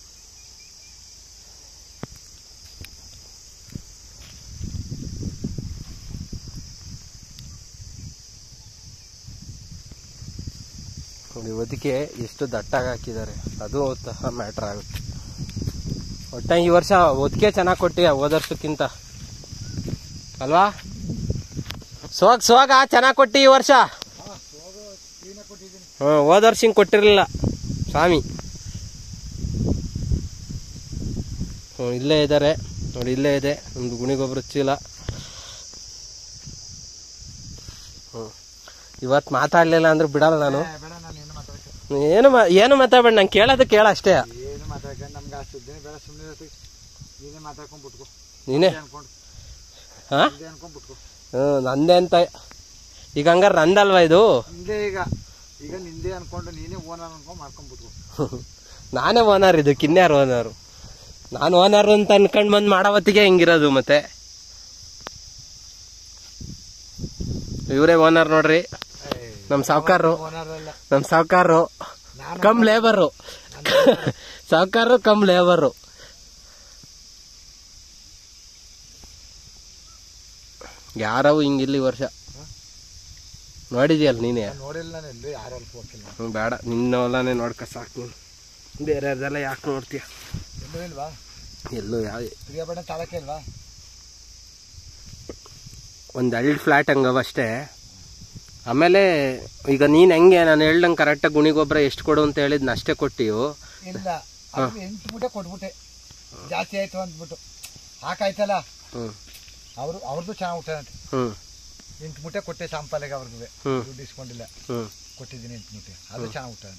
ಒದಕ್ಕೆ ಎಷ್ಟು ದಟ್ಟಾಗಿ ಹಾಕಿದ್ದಾರೆ, ಅದು ಸಹ ಮ್ಯಾಟ್ರ್ ಆಗುತ್ತೆ. ಒಟ್ಟಾಗಿ ಈ ವರ್ಷ ಒದಕ್ಕೆ ಚೆನ್ನಾಗಿ ಕೊಟ್ಟಿಯ ಹೋದ ವರ್ಷಕ್ಕಿಂತ ಅಲ್ವಾ? ಸೋಗ ಚೆನ್ನಾಗಿ ಕೊಟ್ಟಿ ಈ ವರ್ಷ. ಹೋದ ವರ್ಷ ಹಿಂಗೆ ಕೊಟ್ಟಿರಲಿಲ್ಲ ಸ್ವಾಮಿ. ಇಲ್ಲೇ ಇದ್ದಾರೆ ನೋಡಿ, ಇಲ್ಲೇ ಇದೆ ನಮ್ದು ಗುಣಿಗೊಬ್ಬರ ಚೀಲ. ಇವತ್ತು ಮಾತಾಡ್ಲಿಲ್ಲ ಅಂದ್ರೆ ಬಿಡಲ್ಲ ನಾನು. ಏನು ಮಾತಾಡ್ಬೇಡ, ನಂಗೆ ಕೇಳೋದು ಕೇಳ ಅಷ್ಟೇ. ನೀನೇ ಹಾ ನಂದೇ ಅಂತ ಈಗ ಹಂಗಾರೆ ನಂದಲ್ವಾ ಇದು ಈಗ ನಿಂದೆ ಅನ್ಕೊಂಡು ನೀನೇ ಓನರ್ ಅನ್ಕೊಂಡು ಮಾಡ್ಕೊಂಡ್ಬಿಟ್ರು. ನಾನೇ ಓನರ್, ಇದು ಕಿನ್ಯಾರು ಓನರು. ನಾನು ಓನರ್ ಅಂತ ಅನ್ಕೊಂಡ್ ಬಂದ್ ಮಾಡವತ್ತಿಗೆ ಹಿಂಗಿರೋದು. ಮತ್ತೆ ಇವರೇ ಓನರ್ ನೋಡ್ರಿ, ನಮ್ ಸಾವ್ಕಾರರು. ನಮ್ ಸಾವ್ಕಾರರು ಕಮ್ ಲೇಬರು, ಸಾವ್ಕಾರರು ಕಮ್ ಲೇಬರು. ಯಾರವು ಹಿಂಗಿಲ್ಲ ಈ ವರ್ಷ ನೋಡಿದ್ಯಲ್ಲ ನೀನೇ. ಬೇಡ, ನಿನ್ನ ಹೊಲನೇ ನೋಡ್ಕ ಸಾಕು. ನೀನು ಬೇರೆಯವ್ರದೆಲ್ಲ ಯಾಕೆ ನೋಡ್ತೀಯ? ಎಲ್ಲೂ ಯಾವ ಒಂದು 2 ಫ್ಲಾಟ್ ಹಂಗವ ಅಷ್ಟೇ. ಆಮೇಲೆ ಈಗ ನೀನ್ ಹೆಂಗೆ ನಾನು ಹೇಳ್ದಂಗೆ ಕರೆಕ್ಟಾಗಿ ಗುಣಿ ಗೊಬ್ಬರ ಎಷ್ಟು ಕೊಡು ಅಂತ ಹೇಳಿದ್ನ ಅಷ್ಟೇ ಕೊಟ್ಟಿವು. ಇಲ್ಲ 8 ಮೂಟೆ ಕೊಟ್ಬಿಟ್ಟೆ, ಜಾಸ್ತಿ ಆಯ್ತು ಅಂದ್ಬಿಟ್ಟು ಹಾಕಾಯ್ತಲ್ಲ. ಅವ್ರದ್ದು ಚೆನ್ನಾಗಿ ಊಟ ಅಂತ 8 ಮೂಟೆ ಕೊಟ್ಟೆ ಸಾಂಪಾಲೆಗೆ. ಅವ್ರಿಗೆ ದುಡ್ಡು ಇಸ್ಕೊಂಡಿಲ್ಲ, ಕೊಟ್ಟಿದ್ದೀನಿ 8 ಮೂಟೆ. ಅದು ಚೆನ್ನಾಗಿ ಊಟ.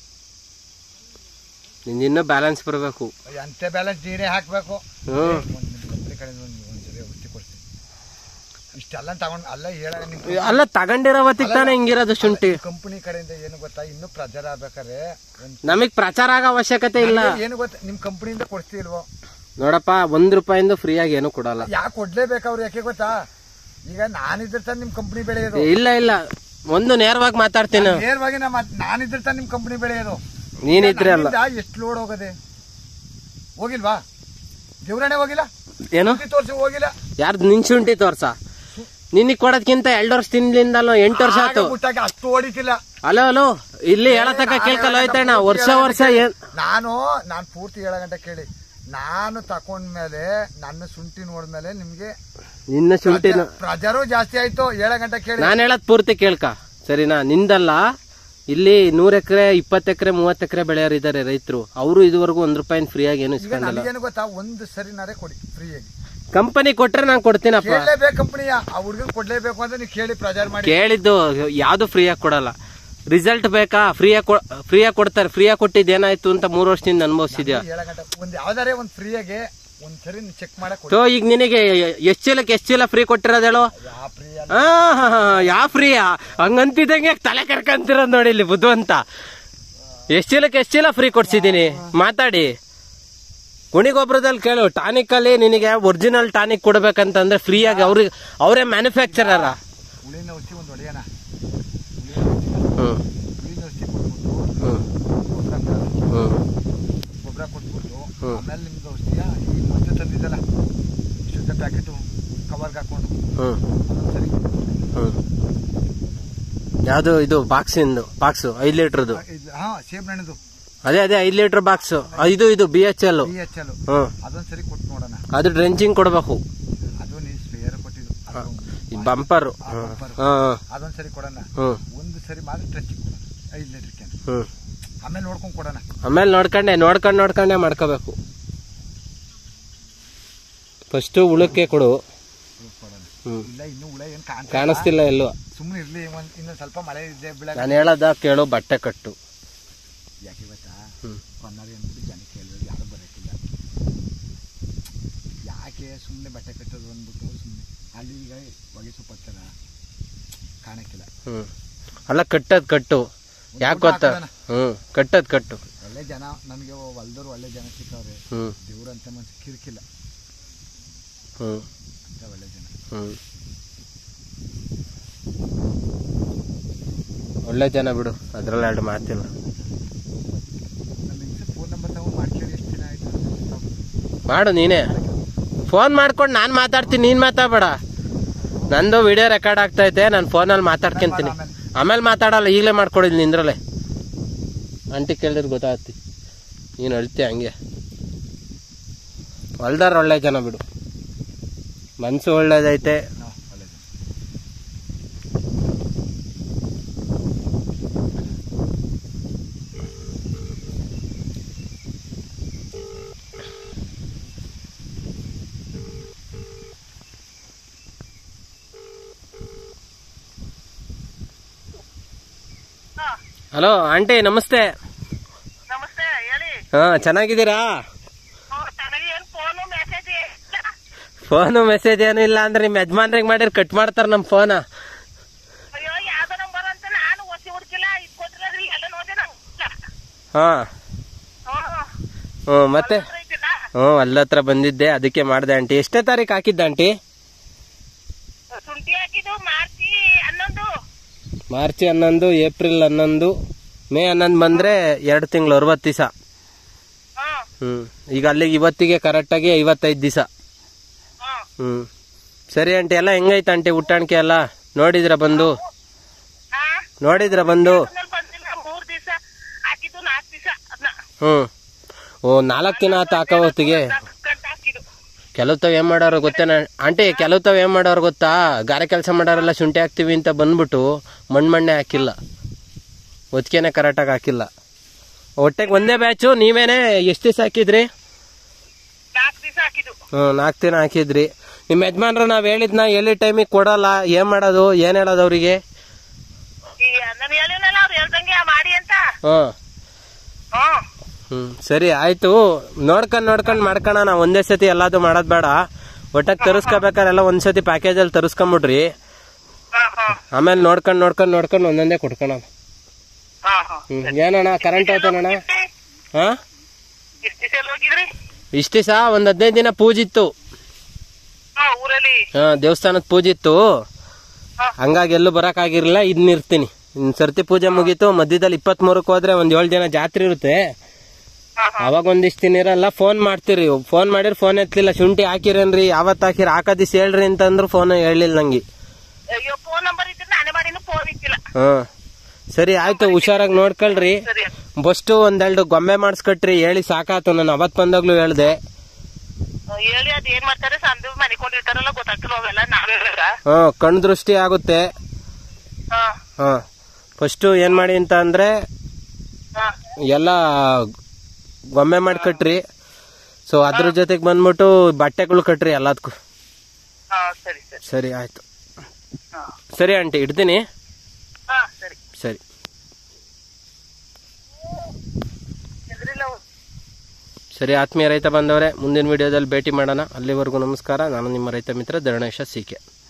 ನಿನ್ನ ಬ್ಯಾಲೆನ್ಸ್ ಬರಬೇಕು. ಅಂತೆ ಬ್ಯಾಲೆನ್ಸ್ ನೀರೇ ಹಾಕ್ಬೇಕು. ಕಂಪ್ನಿ ಕಡೆಯಿಂದ ಒಂದ್ಸರಿ ಔಷಧಿ ಕೊಡ್ತೀನಿ. ಇಷ್ಟೆಲ್ಲ ತಗೊಂಡ್ ಅಲ್ಲ ತಗೊಂಡಿರೋ ಹೊತ್ತಿಗೆ ತಾನೇ ಹಿಂಗಿರೋದು ಶುಂಠಿ. ಕಂಪನಿ ಕಡೆಯಿಂದ ಏನು ಗೊತ್ತಾ, ಇನ್ನು ಪ್ರಚಾರ ಆಗ್ಬೇಕಾದ್ರೆ ನಮಗ್ ಪ್ರಚಾರ ಆಗೋ ಅವಶ್ಯಕತೆ ಇಲ್ಲ. ಏನು ಗೊತ್ತಾ, ನಿಮ್ ಕಂಪನಿಯಿಂದ ಕೊಡ್ತೀಲ್ವೋ ನೋಡಪ್ಪ, ₹1 ಫ್ರೀಯಾಗಿ ಏನು ಕೊಡಲ್ಲ. ಯಾಕೆ ಕೊಡ್ಲೇಬೇಕು ಅವ್ರು? ಯಾಕೆ ಗೊತ್ತಾ, ಈಗ ನಾನಿದ್ರೆ ತಾನೆ ನಿಮ್ ಕಂಪನಿ ಬೆಳೆಯೋದು. ಇಲ್ಲ ಒಂದು ನೇರವಾಗಿ ಮಾತಾಡ್ತೀನಿ. ನೇರವಾಗಿ ನಾನಿದ್ರೆ ತಾನೆ ನಿಮ್ ಕಂಪನಿ ಬೆಳೆಯೋದು. ನೀನಿದ್ರೆ ಅಲ್ಲ. ಎಷ್ಟು ಲೋಡ್ ಹೋಗದೆ ಹೋಗಿಲ್ವಾ? ದೇವ್ರಾಣೆ ಹೋಗಿಲ್ಲ, ಏನು ತೋರ್ಸಿ ಹೋಗಿಲ್ಲ. ಯಾರ್ದು ನಿನ್ ಶುಂಠಿ ತೋರ್ಸ? ನಿನಗ್ ಕೊಡೋದ್ಕಿಂತ 2 ವರ್ಷ ತಿನ್ಲಿಂದ 8 ವರ್ಷ ಆಯ್ತು. ಅಷ್ಟು ಹೊಡಿತಿಲ್ಲ. ಹಲೋ ಇಲ್ಲಿ ಹೇಳತಕ್ಕ ಕೇಳ್ಕಲ್ಲ ಹೋಯ್ತಣ್ಣ. ವರ್ಷ ಏನ್ ನಾನು ಪೂರ್ತಿ 7 ಗಂಟೆ ಕೇಳಿ ನಾನು ತಕೊಂಡ್ಮೇಲೆ ನನ್ನ ಶುಂಠಿ ನೋಡ್ಮೇಲೆ ನಿಮ್ಗೆ ನಿನ್ನ ಶುಂಠಿ ಪ್ರಜಾರು ಜಾಸ್ತಿ ಆಯ್ತು. 7 ಗಂಟೆ ಕೇಳಿ ನಾನು ಹೇಳದ್ ಪೂರ್ತಿ ಕೇಳ್ಕ, ಸರಿನಾ? ನಿಂದಲ್ಲ, ಇಲ್ಲಿ 100 ಎಕರೆ 20 ಎಕರೆ 30 ಎಕರೆ ಬೆಳೆಯೋರು ಇದಾರೆ ರೈತರು. ಅವರು ಇದುವರೆಗೂ ₹1 ಫ್ರೀಯಾಗಿ ಏನು ಇಸ್ಕೊಂಡಿಲ್ಲ. ಏನು ಗೊತ್ತಾ, ಒಂದು ಸರಿ ನಾರೇ ಕೊಡಿ ಫ್ರೀಯಾಗಿ. ಕಂಪನಿ ಕೊಟ್ರೆ ನಾನು ಕೊಡ್ತೀನಪ್ಪ. ಕೇಳಲೇಬೇಕು ಕಂಪನಿಯ, ಆ ಹುಡುಗನ್ ಕೊಡ್ಲೇಬೇಕು ಅಂತ ನೀವು ಕೇಳಿ ಪ್ರಚಾರ ಮಾಡಿ. ಕೇಳಿದ್ದು ಯಾವ್ದು ಫ್ರೀಯಾಗಿ ಕೊಡಲ್ಲ. ರಿಸಲ್ಟ್ ಬೇಕಾ? ಫ್ರೀಯಾಗಿ ಕೊಡ್ತಾರೆ. ಫ್ರೀಯಾಗಿ ಕೊಟ್ಟಿದ್ದು ಏನಾಯ್ತು ಅಂತ 3 ವರ್ಷದಿಂದ ಅನುಭವಿಸಿದ್ಯಾ? 7 ಗಂಟೆ ಒಂದು ಯಾವ್ದಾರೆ ಒಂದು ಫ್ರೀಯಾಗೆ ಒಂದ್ಸರಿ ಚೆಕ್ ಮಾಡಕ್. ಈಗ ನಿನಗೆ ಎಷ್ಟು ಚೀಲ ಫ್ರೀ ಕೊಟ್ಟಿರೋದು ಹೇಳು? ಯಾವ ಫ್ರೀಯಾ? ಹಂಗಂತಿದಂಗೆ ತಲೆ ಕರ್ಕಂತಿರೋದು ನೋಡಿ ಇಲ್ಲಿ ಬುದ್ಧಿವಂತ. ಎಷ್ಟು ಚೀಲ ಫ್ರೀ ಕೊಡ್ಸಿದೀನಿ ಮಾತಾಡಿ. ಗುಣಿಗೊಬ್ಬರದಲ್ಲಿ ಕೇಳು, ಟಾನಿಕ್ ಅಲ್ಲಿ ನಿನಗೆ ಒರಿಜಿನಲ್ ಟಾನಿಕ್ ಕೊಡ್ಬೇಕಂತಂದ್ರೆ ಫ್ರೀಯಾಗಿ ಅವರೇ ಮ್ಯಾನುಫ್ಯಾಕ್ಚರರ. ಗೊಬ್ಬರ ಕೊಟ್ಬಿಟ್ಟು ಆಮೇಲೆ ನಿಮ್ದು ಔಷಧಿಯ ಈ ಮುಂಚೆ ತಂದಿದ್ದಲ್ಲ ಶುದ್ಧ ಪ್ಯಾಕೆಟು ಕವರ್ಗೆ ಹಾಕೊಂಡು ಸರಿ. ಯಾವ್ದು ಇದು ಬಾಕ್ಸು 5 ಲೀಟರ್ದು? ಸೇಬಣ್ಣದು. ಅದೇ 5 ಲೀಟರ್ ಬಾಕ್ಸ್. ಇದು BHL. ಅದೊಂದ್ಸರಿ ಕೊಟ್ಟು ನೋಡೋಣ. ಅದು ಡ್ರೆಂಚಿಂಗ್ ಕೊಡ್ಬೇಕು. ಅದು ನೀವು ಸ್ಪೇರ್ ಕೊಟ್ಟಿದ್ದು ಬಂಪರ್. ಅದೊಂದ್ಸರಿ ಕೊಡೋಣ. ಒಂದು ಸರಿ ಮಾತ್ರ ಟ್ರೆಂಚಿಂಗ್ ಕೊಡೋಣ 5 ಲೀಟರ್ ಕ್ಯಾನ್. ಆಮೇಲೆ ನೋಡ್ಕೊಂಡ್ ಕೊಡೋಣ. ಆಮೇಲೆ ನೋಡ್ಕೊಂಡೆ ಮಾಡ್ಕೋಬೇಕು. ಫಸ್ಟ್ ಉಳಕ್ಕೆ ಕೊಡು. ಇಲ್ಲ ಇನ್ನು ಹುಳ ಏನ್ ಕಾಣಿಸ್ತಿಲ್ಲ ಎಲ್ಲೂ. ಸುಮ್ಮನೆ ಇರ್ಲಿ, ಇನ್ನೊಂದ್ ಸ್ವಲ್ಪ ಮಳೆ ಇದೆ. ನಾನು ಹೇಳದ ಕೇಳು, ಬಟ್ಟೆ ಕಟ್ಟು. ಯಾಕೆ ಗೊತ್ತಾ, ಕೊನ್ನಾರಿ ಅಂದ್ಬಿಟ್ಟು ಜನಕ್ಕೆ ಹೇಳಿದ್ರು ಯಾರು ಬರೋಕ್ಕಿಲ್ಲ. ಯಾಕೆ ಸುಮ್ಮನೆ ಬಟ್ಟೆ ಕಟ್ಟೋದು ಅಂದ್ಬಿಟ್ಟು ಸುಮ್ಮನೆ ಅಲ್ಲಿ ಈಗ ಹೊಗೆ ಸೊಪ್ಪು ಹಚ್ಚಲ್ಲ, ಕಾಣಕ್ಕಿಲ್ಲ. ಅಲ್ಲ ಕಟ್ಟು. ಯಾಕೆ ಗೊತ್ತಾ? ಕಟ್ಟು. ಒಳ್ಳೆ ಜನ ನಮ್ಗೆ ಹೊಲ್ದವ್ರು ಒಳ್ಳೆ ಜನ ಸಿಕ್ಕವ್ರೆ. ದೇವ್ರಂತ ಮನ್ಸು ಕಿರ್ಕಿಲ್ಲ ಅಂತ ಒಳ್ಳೆ ಜನ. ಒಳ್ಳೆ ಜನ ಬಿಡು, ಅದ್ರಲ್ಲಿ 2 ಮಾತಿಲ್ಲ. ಫೋನ್ ನಂಬರ್ ತಗೊಂಡು ಮಾಡ್ಕೇಳಿ. ಎಷ್ಟು ದಿನ ಆಯ್ತು ಮಾಡು ನೀನೇ. ಫೋನ್ ಮಾಡ್ಕೊಂಡು ನಾನು ಮಾತಾಡ್ತೀನಿ, ನೀನ್ ಮಾತಾಡ್ಬೇಡ. ನಂದು ವಿಡಿಯೋ ರೆಕಾರ್ಡ್ ಆಗ್ತೈತೆ, ನಾನು ಫೋನಲ್ಲಿ ಮಾತಾಡ್ಕೊಂತೀನಿ. ಆಮೇಲೆ ಮಾತಾಡಲ್ಲ, ಈಗಲೇ ಮಾಡ್ಕೊಡಿದ್ ನಿಂದ್ರಲ್ಲೇ. ಆಂಟಿ ಕೇಳಿದ್ರೆ ಗೊತ್ತಾಗ್ತಿ, ನೀನು ಅಳ್ತೀಯ ಹಂಗೆ. ಹೊಲ್ದಾರ ಒಳ್ಳೆ ಜನ ಬಿಡು, ಮನ್ಸು ಒಳ್ಳೇದೈತೆ. ಹಲೋ ಆಂಟಿ, ನಮಸ್ತೆ. ನಮಸ್ತೆ, ಹೇಳಿ. ಹಾ, ಚೆನ್ನಾಗಿದ್ದೀರಾ? ಫೋನು ಮೆಸೇಜ್ ಏನು ಇಲ್ಲ ಅಂದ್ರೆ ನಿಮ್ಮ ಯಜಮಾನ್ರಿಗೆ ಮಾಡಿದ್ರೆ ಕಟ್ ಮಾಡ್ತಾರ ನಮ್ಮ ಫೋನ. ಅಯ್ಯೋ ಯಾವ್ದೋ ನಂಬರ್ ಅಂತ ನಾನು ಒಸಿ ಹುಡುಕಿಲ್ಲ, ಇದು ಕೊಟ್ಟಿರೋದ್ರಿ ಎಲ್ಲ ನೋಡಿದೆ ನಾನು. ಹಾ ಹ್ಞೂ ಮತ್ತೆ ಅಲ್ಲ ಹತ್ರ ಬಂದಿದ್ದೆ ಅದಕ್ಕೆ ಮಾಡಿದೆ ಆಂಟಿ. ಎಷ್ಟೇ ತಾರೀಕು ಹಾಕಿದ್ದ ಆಂಟಿ? ಶುಂಠಿ ಹಾಕಿದ್ದು ಮಾರ್ಚ್ 11, ಏಪ್ರಿಲ್ 11, ಮೇ 11 ಬಂದ್ರೆ 2 ತಿಂಗಳು 60 ದಿವಸ. ಈಗ ಅಲ್ಲಿಗೆ ಇವತ್ತಿಗೆ ಕರೆಕ್ಟಾಗಿ 55 ದಿವಸ. ಸರಿ ಆಂಟಿ. ಎಲ್ಲ ಹೆಂಗೈತೆ ಆಂಟಿ ಊಟಾಣಿಕೆ ಎಲ್ಲ ನೋಡಿದ್ರ ಬಂದು? ಓ 4 ದಿನ ಆತ ಹಾಕೋ ಹೊತ್ತಿಗೆ. ಕೆಲವು ತಾವ್ ಏನ್ ಮಾಡೋರು ಗೊತ್ತೇನ ಆಂಟಿ, ಕೆಲವು ತಾವ್ ಏನ್ ಮಾಡೋರು ಗೊತ್ತಾ, ಗಾರೆ ಕೆಲಸ ಮಾಡೋರೆಲ್ಲ ಶುಂಠಿ ಹಾಕ್ತಿವಿ ಅಂತ ಬಂದ್ಬಿಟ್ಟು ಮಣ್ಣೆ ಹಾಕಿಲ್ಲ, ಒತ್ತಿಗೆನೆ ಕರೆಕ್ಟಾಗಿ ಹಾಕಿಲ್ಲ. ಹೊಟ್ಟೆಗೆ ಒಂದೇ ಬ್ಯಾಚು. ನೀವೇನೆ ಎಷ್ಟು ದಿವಸ ಹಾಕಿದ್ರಿ? 4 ದಿನ ಹಾಕಿದ್ರಿ. ನಿಮ್ಮ ಯಜಮಾನ್ರು ನಾವ್ ಹೇಳಿದ್ನ ಎಲ್ಲಿ ಟೈಮಿಗೆ ಕೊಡಲ್ಲ, ಏನ್ ಮಾಡೋದು, ಏನ್ ಹೇಳೋದು ಅವ್ರಿಗೆ? ಸರಿ ಆಯ್ತು. ನೋಡ್ಕೊಂಡ್ ಮಾಡ್ಕೋಣ. ಒಂದೇ ಸತಿ ಎಲ್ಲಾದು ಮಾಡೋದ್ ಬೇಡ. ಒಟ್ಟಾಗಿ ತರಿಸ್ಕೋಬೇಕಾರೆ ಎಲ್ಲ ಒಂದ್ಸತಿ ಪ್ಯಾಕೇಜಲ್ಲಿ ತರಿಸ್ಕೊಂಬಿಡ್ರಿ. ಆಮೇಲೆ ನೋಡ್ಕೊಂಡ್ ಒಂದೊಂದೇ ಕೊಡ್ಕೋಣ. ಏನಣ್ಣ ಕರೆಂಟ್ ಹೋಗ್ತಾನಣ್ಣ? ಹಾ ಇಷ್ಟ ದಿವಸ ಒಂದ್ 15 ದಿನ ಪೂಜಿತ್ತು. ದೇವಸ್ಥಾನದ ಪೂಜಿತ್ತು, ಹಂಗಾಗಿ ಎಲ್ಲೂ ಬರಕ್ ಆಗಿರ್ಲಿಲ್ಲ. ಇರ್ತೀನಿ. ಸರ್ತಿ ಪೂಜೆ ಮುಗೀತು. ಮಧ್ಯದಲ್ಲಿ 23ಕ್ಕೆ ಹೋದ್ರೆ ಒಂದ್ 7 ದಿನ ಜಾತ್ರೆ ಇರುತ್ತೆ. ಅವಾಗ ಒಂದಿಷ್ಟು ದಿನ ಇರಲ್ಲ. ಫೋನ್ ಮಾಡ್ತೀರಿ, ಫೋನ್ ಮಾಡಿರಿ, ಫೋನ್ ಎತ್ತಲಿಲ್ಲ. ಶುಂಠಿ ಹಾಕಿರೇನ್ರಿ, ಯಾವತ್ ಹಾಕಿರಿ, ಹಾಕದಿಸ್ ಹೇಳ್ರಿ ಅಂತಂದ್ರು ಫೋನ್ ಹೇಳಿಲ್ಲ ನಂಗೆ. ಸರಿ ಆಯ್ತು, ಹುಷಾರಾಗಿ ನೋಡ್ಕೊಳ್ರಿ. ಬಸ್ಟು 1-2 ಗೊಂಬೆ ಮಾಡಿಸ್ಕೊಟ್ರಿ, ಹೇಳಿ ಸಾಕಾತು. ನಾನು ಅವತ್ ಬಂದಾಗ್ಲೂ ಹೇಳ್ದೆ. ಕಣ್ ದೃಷ್ಟಿ ಆಗುತ್ತೆ. ಫಸ್ಟ್ ಏನ್ ಮಾಡಿ ಅಂತ ಅಂದ್ರೆ ಎಲ್ಲ ಗೊಂಬೆ ಮಾಡಿ ಕಟ್ರಿ. ಸೊ ಅದ್ರ ಜೊತೆಗೆ ಬಂದ್ಬಿಟ್ಟು ಬಟ್ಟೆಗಳು ಕಟ್ರಿ ಎಲ್ಲದಕ್ಕೂ. ಸರಿ ಆಯ್ತು. ಸರಿ ಆಂಟಿ, ಇಡ್ತೀನಿ. ಸರಿ. ಸರಿ ಆತ್ಮೀಯ ರೈತ ಬಂದವರೇ, ಮುಂದಿನ ವಿಡಿಯೋದಲ್ಲಿ ಭೇಟಿ ಮಾಡೋಣ. ಅಲ್ಲಿವರೆಗೂ ನಮಸ್ಕಾರ. ನಾನು ನಿಮ್ಮ ರೈತ ಮಿತ್ರ ಧರಣೇಶ ಸಿಕೆ.